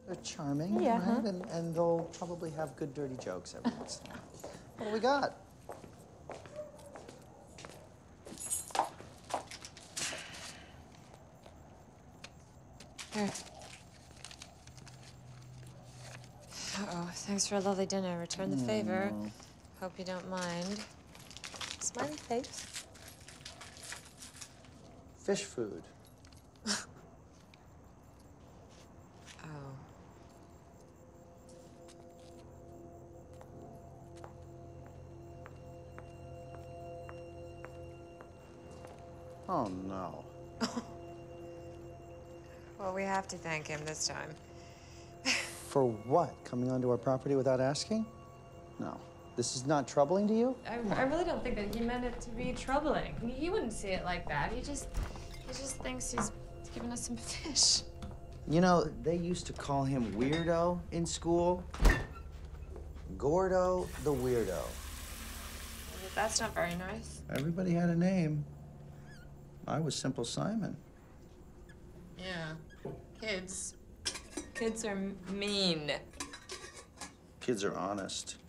They're charming, Yeah, right? huh? And they'll probably have good dirty jokes every once in a while. What do we got? Here. Uh-oh, thanks for a lovely dinner. Return the favor. Hope you don't mind. Smiley face. Fish food. Oh. Oh, no. Well, we have to thank him this time. For what? Coming onto our property without asking? No. This is not troubling to you? I really don't think that he meant it to be troubling. He wouldn't see it like that. He just thinks he's giving us some fish. You know, they used to call him Weirdo in school. Gordo the Weirdo. That's not very nice. Everybody had a name. I was Simple Simon. Yeah. Kids are mean. Kids are honest.